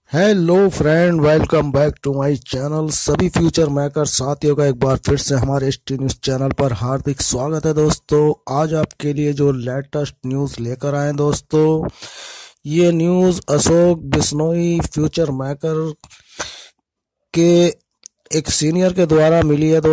Hello friend, welcome back to my channel. सभी future maker साथियों का एक बार फिर से हमारे एस टी न्यूज़ चैनल पर हार्दिक स्वागत है। दोस्तों, आज आपके लिए जो लेटेस्ट न्यूज़ लेकर आए हैं दोस्तों, ये news Ashok Bishnoi future maker के एक सीनियर के द्वारा मिली है।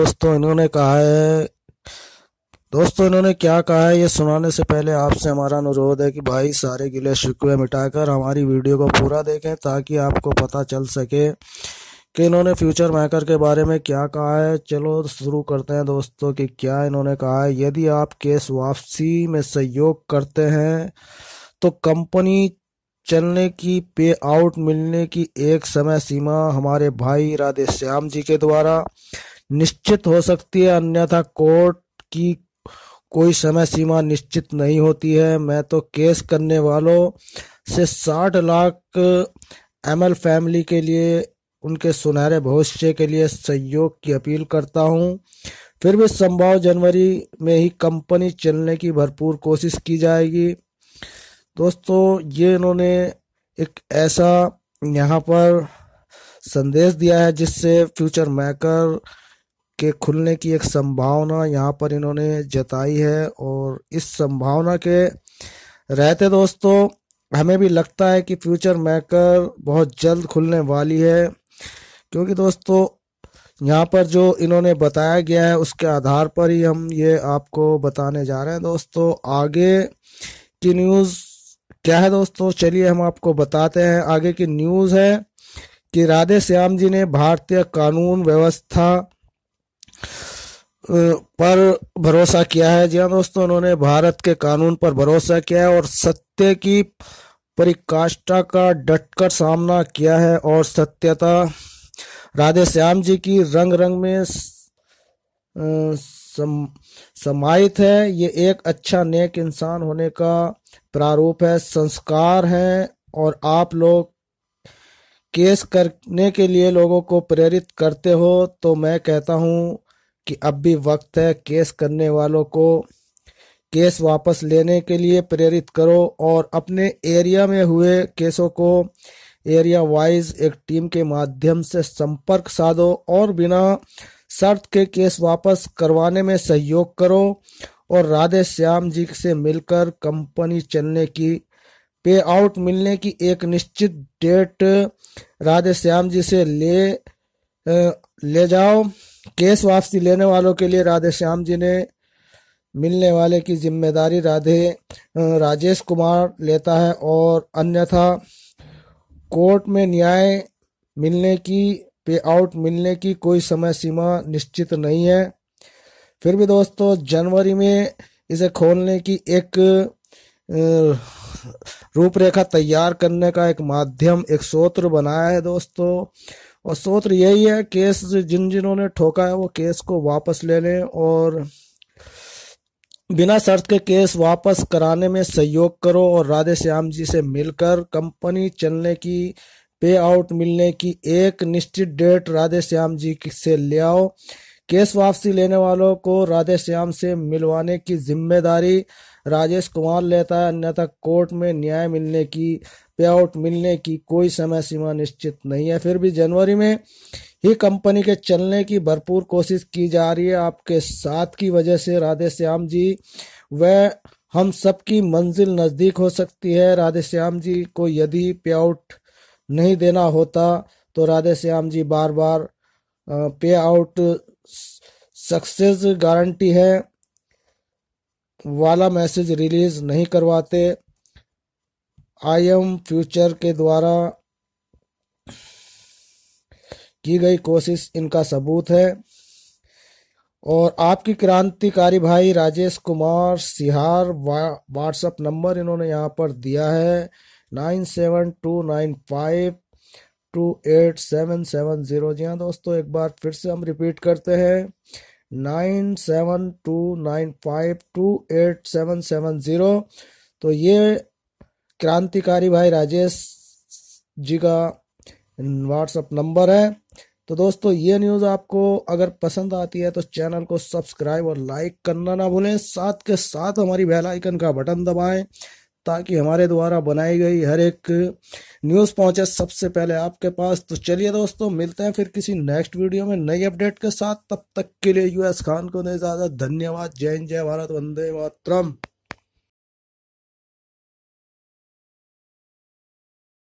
इन्होंने क्या कहा है ये सुनाने से पहले आपसे हमारा अनुरोध है कि भाई सारे गिले शिकवे मिटाकर हमारी वीडियो को पूरा देखें ताकि आपको पता चल सके कि इन्होंने फ्यूचर मेकर के बारे में क्या कहा है। चलो शुरू करते हैं दोस्तों कि क्या इन्होंने कहा है। यदि आप केस वापसी में सहयोग करते हैं तो कंपनी चलने की पे आउट मिलने की एक समय सीमा हमारे भाई राधे श्याम जी के द्वारा निश्चित हो सकती है, अन्यथा कोर्ट की कोई समय सीमा निश्चित नहीं होती है। मैं तो केस करने वालों से 60 लाख एमएल फैमिली के लिए, उनके सुनहरे भविष्य के लिए सहयोग की अपील करता हूं। फिर भी संभव जनवरी में ही कंपनी चलने की भरपूर कोशिश की जाएगी। दोस्तों, ये इन्होंने एक ऐसा यहाँ पर संदेश दिया है जिससे फ्यूचर मेकर के खुलने की एक संभावना यहाँ पर इन्होंने जताई है। और इस संभावना के रहते दोस्तों हमें भी लगता है कि फ्यूचर मेकर बहुत जल्द खुलने वाली है, क्योंकि दोस्तों यहाँ पर जो इन्होंने बताया गया है उसके आधार पर ही हम ये आपको बताने जा रहे हैं। दोस्तों, आगे की न्यूज़ क्या है दोस्तों, चलिए हम आपको बताते हैं। आगे की न्यूज़ है कि राधे श्याम जी ने भारतीय कानून व्यवस्था पर भरोसा किया है। जी हाँ दोस्तों, उन्होंने भारत के कानून पर भरोसा किया है और सत्य की परिकाष्ठा का डटकर सामना किया है। और सत्यता राधे श्याम जी की रंग रंग में समाहित है। ये एक अच्छा नेक इंसान होने का प्रारूप है, संस्कार है। और आप लोग केस करने के लिए लोगों को प्रेरित करते हो, तो मैं कहता हूँ कि अब भी वक्त है। केस करने वालों को केस वापस लेने के लिए प्रेरित करो और अपने एरिया में हुए केसों को एरिया वाइज एक टीम के माध्यम से संपर्क साधो और बिना शर्त के केस वापस करवाने में सहयोग करो। और राधे श्याम जी से मिलकर कंपनी चलने की पे आउट मिलने की एक निश्चित डेट राधे श्याम जी से ले जाओ। केस वापसी लेने वालों के लिए राधे श्याम जी ने मिलने वाले की जिम्मेदारी राजेश कुमार लेता है, और अन्यथा कोर्ट में न्याय मिलने की पे आउट मिलने की कोई समय सीमा निश्चित नहीं है। फिर भी दोस्तों जनवरी में इसे खोलने की एक रूपरेखा तैयार करने का एक माध्यम, एक सूत्र बनाया है दोस्तों। और सूत्र यही है, केस जिन्होंने ठोका है वो केस को वापस ले लें और बिना शर्त के केस वापस कराने में सहयोग करो। और राधे श्याम जी से मिलकर कंपनी चलने की पे आउट मिलने की एक निश्चित डेट राधे श्याम जी से ले आओ। केस वापसी लेने वालों को राधे श्याम से मिलवाने की जिम्मेदारी राजेश कुमार लेता है, अन्यथा कोर्ट में न्याय मिलने की पे आउट मिलने की कोई समय सीमा निश्चित नहीं है। फिर भी जनवरी में ही कंपनी के चलने की भरपूर कोशिश की जा रही है। आपके साथ की वजह से राधे श्याम जी वह हम सबकी मंजिल नजदीक हो सकती है। राधे श्याम जी को यदि पे आउट नहीं देना होता तो राधे श्याम जी बार बार पे आउट सक्सेस गारंटी है वाला मैसेज रिलीज नहीं करवाते। आई एम फ्यूचर के द्वारा की गई कोशिश इनका सबूत है। और आपकी क्रांतिकारी भाई राजेश कुमार सिहार व्हाट्सएप नंबर इन्होंने यहाँ पर दिया है 9729528770। जी हाँ दोस्तों, एक बार फिर से हम रिपीट करते हैं 9729528770। तो ये क्रांतिकारी भाई राजेश जी का व्हाट्सएप नंबर है। तो दोस्तों, ये न्यूज़ आपको अगर पसंद आती है तो चैनल को सब्सक्राइब और लाइक करना ना भूलें, साथ के साथ हमारी बेल आइकन का बटन दबाएं ताकि हमारे द्वारा बनाई गई हर एक न्यूज़ पहुंचे सबसे पहले आपके पास। तो चलिए दोस्तों, मिलते हैं फिर किसी नेक्स्ट वीडियो में नई अपडेट के साथ। तब तक के लिए यूएस खान को दे इजाजत। धन्यवाद। जय हिंद, जय भारत, वंदे मातरम।